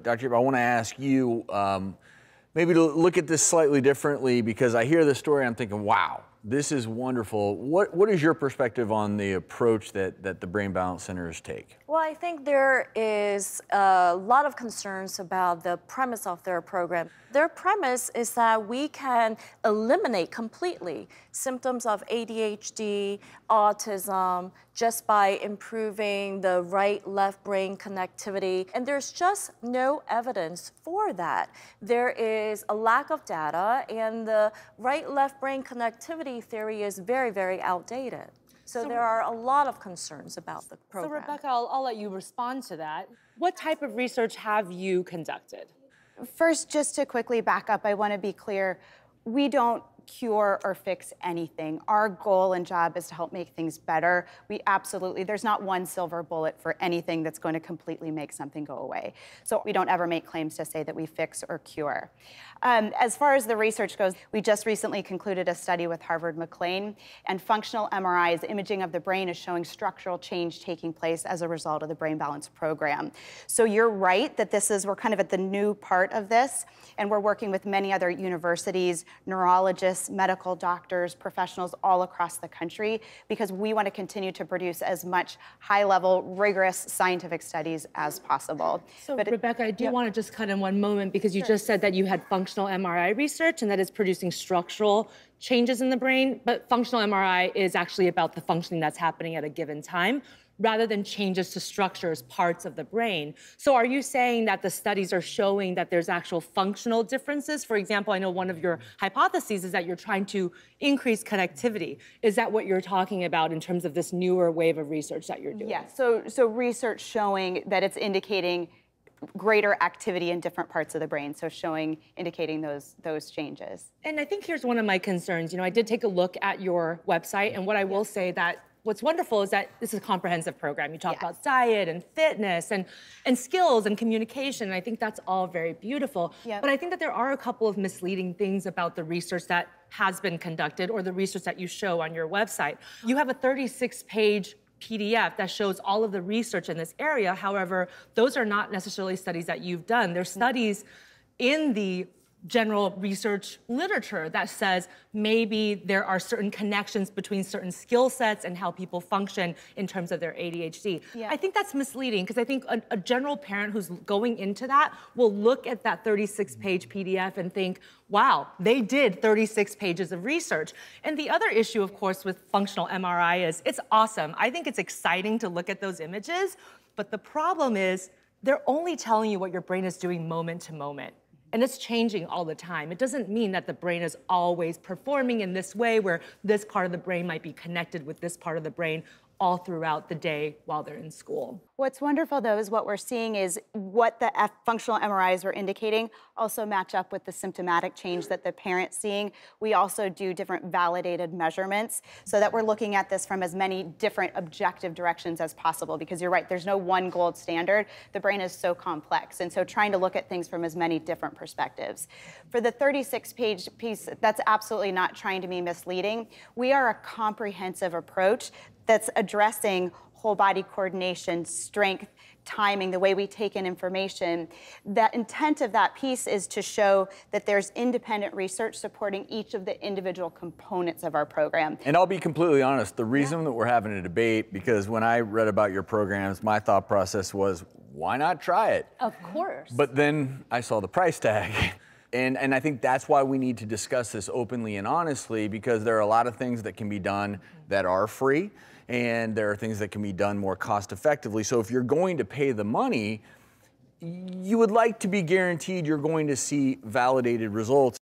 Dr. I want to ask you maybe to look at this slightly differently, because I hear this story and I'm thinking, wow, this is wonderful. What is your perspective on the approach that the Brain Balance Centers take? Well, I think there is a lot of concerns about the premise of their program. Their premise is that we can eliminate completely symptoms of ADHD, autism, just by improving the right-left brain connectivity. And there's just no evidence for that. There is a lack of data, and the right-left brain connectivity theory is very, very outdated. So there are a lot of concerns about the program. So Rebecca, I'll let you respond to that. What type of research have you conducted? First, just to quickly back up, I want to be clear, we don't cure or fix anything. Our goal and job is to help make things better. There's not one silver bullet for anything that's going to completely make something go away. So we don't ever make claims to say that we fix or cure. As far as the research goes, we just recently concluded a study with Harvard McLean, and functional MRIs, imaging of the brain, is showing structural change taking place as a result of the Brain Balance program. So you're right that we're kind of at the new part of this, and we're working with many other universities, neurologists, medical doctors, professionals all across the country, because we want to continue to produce as much high-level, rigorous scientific studies as possible. So Rebecca, I do want to just cut in one moment, because you just said that you had functional MRI research and that is producing structural changes in the brain, but functional MRI is actually about the functioning that's happening at a given time, rather than changes to structures, parts of the brain. So are you saying that the studies are showing that there's actual functional differences? For example, I know one of your hypotheses is that you're trying to increase connectivity. Is that what you're talking about in terms of this newer wave of research that you're doing? Yes, so research showing that it's indicating greater activity in different parts of the brain, so indicating those changes. And I think here's one of my concerns. You know, I did take a look at your website, and what I will say that what's wonderful is that this is a comprehensive program. You talk about diet and fitness and skills and communication, and I think that's all very beautiful. But I think that there are a couple of misleading things about the research that has been conducted or the research that you show on your website. You have a 36-page PDF that shows all of the research in this area. However, those are not necessarily studies that you've done. They're studies in the general research literature that says maybe there are certain connections between certain skill sets and how people function in terms of their ADHD. I think that's misleading, because I think a general parent who's going into that will look at that 36-page PDF and think, wow, they did 36 pages of research. And the other issue, of course, with functional MRI is it's awesome. I think it's exciting to look at those images, but the problem is they're only telling you what your brain is doing moment to moment. And it's changing all the time. It doesn't mean that the brain is always performing in this way where this part of the brain might be connected with this part of the brain all throughout the day while they're in school. What's wonderful, though, is what we're seeing is what the functional MRIs were indicating also match up with the symptomatic change that the parent's seeing. We also do different validated measurements so that we're looking at this from as many different objective directions as possible, because you're right, there's no one gold standard. The brain is so complex, and so trying to look at things from as many different perspectives. For the 36-page piece, that's absolutely not trying to be misleading. We are a comprehensive approach that's addressing whole body coordination, strength, timing, the way we take in information. The intent of that piece is to show that there's independent research supporting each of the individual components of our program. And I'll be completely honest, the reason that we're having a debate, because when I read about your programs, my thought process was, why not try it? Of course. But then I saw the price tag. And I think that's why we need to discuss this openly and honestly, because there are a lot of things that can be done that are free, and there are things that can be done more cost effectively. So if you're going to pay the money, you would like to be guaranteed you're going to see validated results.